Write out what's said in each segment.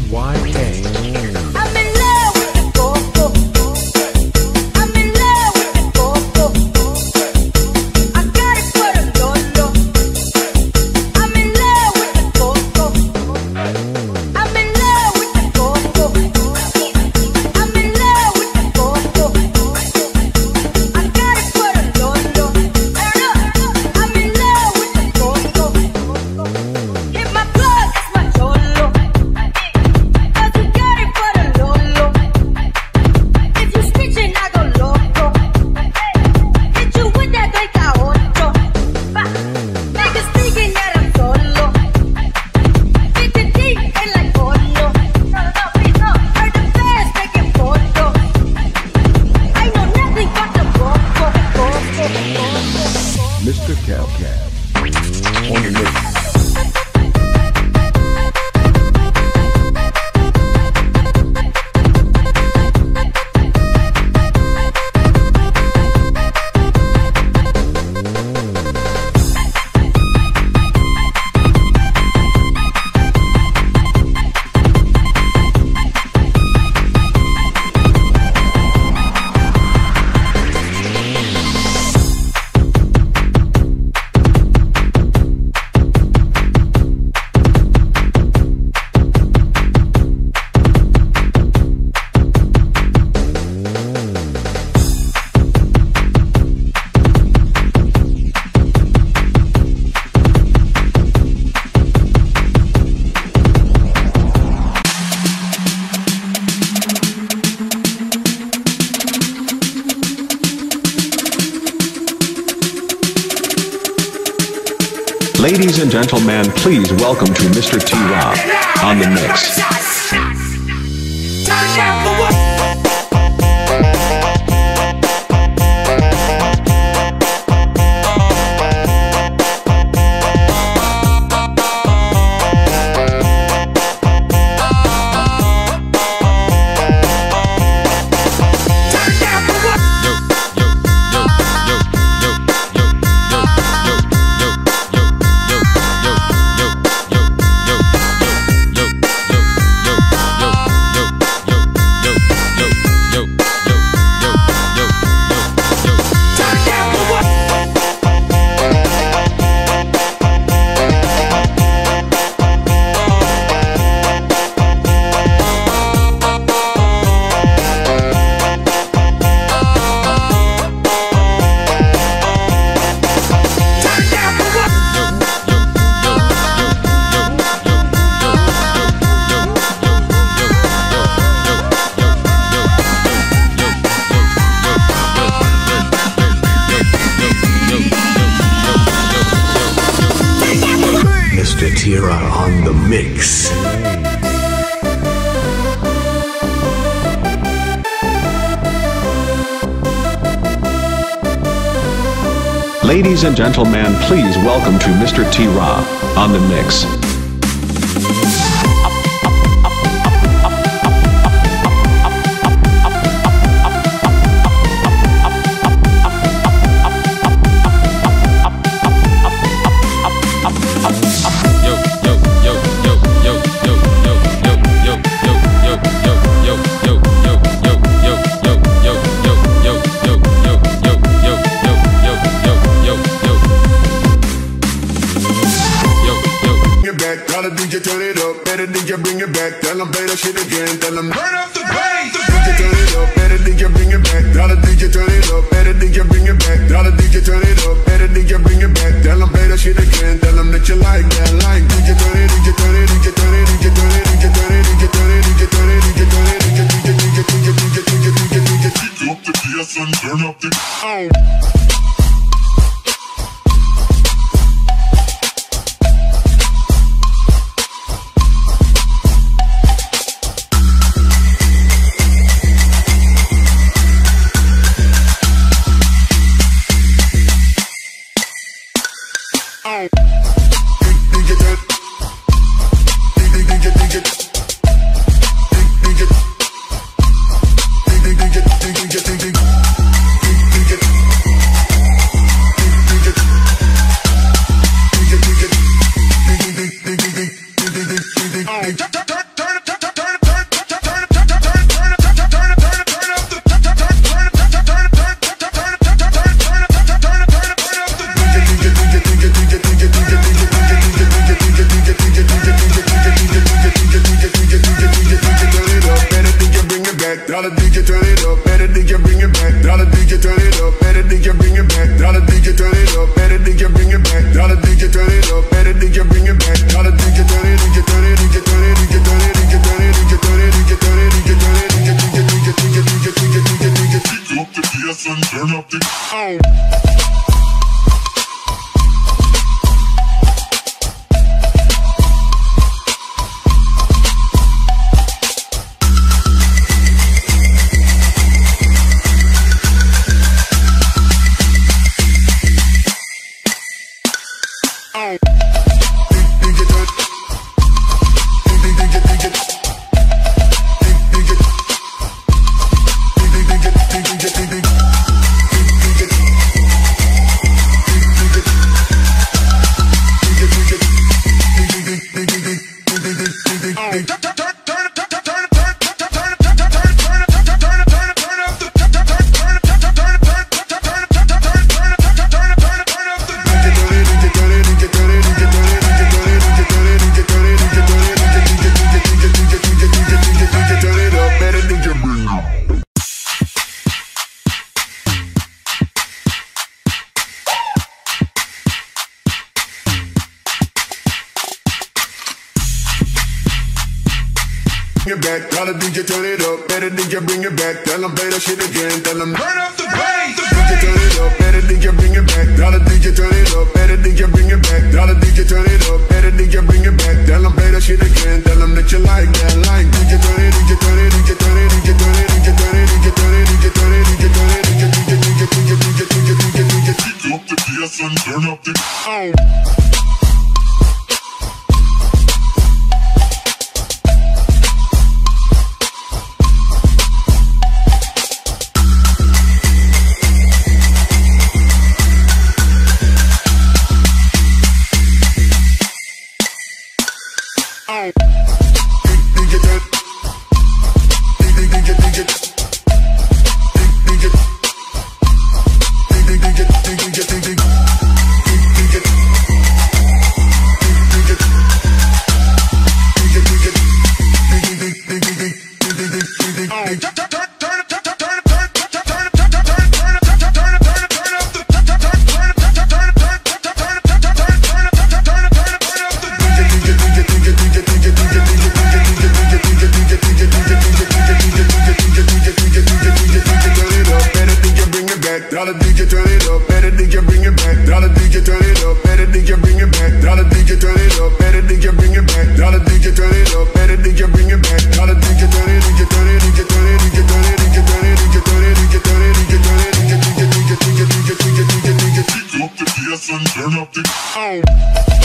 Mr. Calcat on the mix. Ladies and gentlemen, please welcome to Mr. T-Rock on the mix. Mr. Tira on the mix. Ladies and gentlemen, please welcome to Mr. T-Rock on the mix. Tell the DJ turn it up, better DJ bring it back. Tell them play that shit again, tell them turn up the bass. DJ turn it up, better DJ bring it back. Tell the DJ turn it up, better DJ bring it back. Tell the DJ turn it up, better DJ bring it back. Tell them play that shit again, tell them that you like that line. DJ turn it, DJ turn it, DJ turn it, DJ turn it, DJ turn it, DJ turn it, DJ turn it, DJ turn it, DJ DJ DJ DJ DJ DJ DJ DJ up the PS and turn up the It back, tell the DJ turn it up, better DJ bring it back, tell them play that shit again, tell them turn up the bass, DJ turn it up, better DJ bring it back, tell the DJ turn it up, better DJ bring it back, tell the DJ turn it up, better DJ bring it back, tell them play that shit again, tell them that you like that, like DJ turn it, DJ turn it, DJ turn it, DJ turn it, DJ turn it, DJ turn it, DJ turn it, DJ turn it, DJ DJ DJ DJ DJ DJ DJ DJ up the PS and turn up the Tell the DJ turn it up, better DJ bring it back. Tell the DJ turn it up, better DJ bring it back. Tell the DJ turn it up, better DJ bring it back. Tell the DJ turn it up, better DJ bring it back. Tell the DJ turn it, DJ turn it, DJ turn it, DJ turn it, DJ turn it, DJ turn it, DJ turn it, DJ turn it, DJ DJ DJ DJ DJ DJ DJ up the PS and turn up the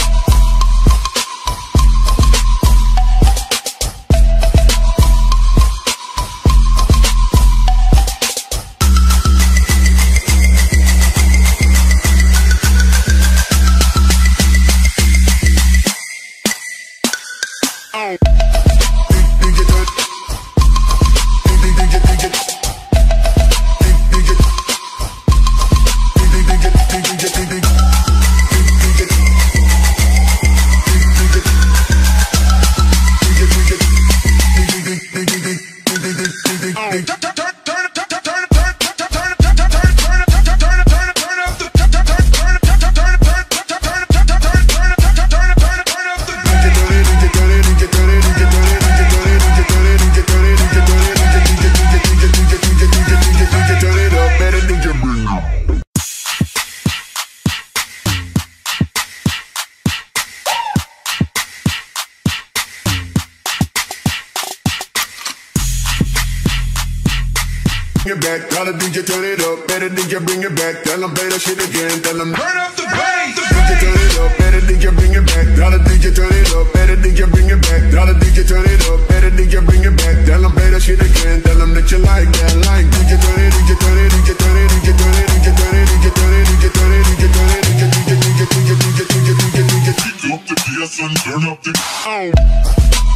it back, tell the DJ turn it up, better DJ bring it back, tell them play that shit again, tell them turn up the bass, DJ turn it up, better DJ bring it back, tell the DJ turn it up, better DJ bring it back, tell the DJ turn it up, better DJ bring it back, tell them play that shit again, tell them that you like that, like DJ turn it, DJ turn it, DJ turn it, DJ turn it, DJ turn it, DJ turn it, DJ turn it, DJ turn it, DJ DJ DJ DJ DJ DJ DJ DJ up the PS and turn up the